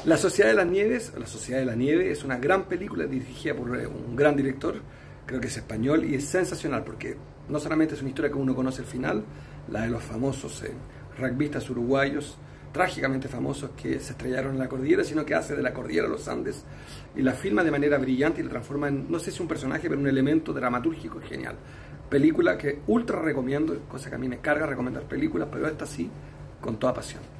La Sociedad de las Nieves, La Sociedad de la Nieve es una gran película dirigida por un gran director, creo que es español, y es sensacional porque no solamente es una historia que uno conoce el final, la de los famosos rugbistas uruguayos, trágicamente famosos que se estrellaron en la cordillera, sino que hace de la cordillera los Andes y la filma de manera brillante y la transforma en, no sé si un personaje, pero un elemento dramatúrgico genial. Película que ultra recomiendo, cosa que a mí me carga recomendar películas, pero esta sí, con toda pasión.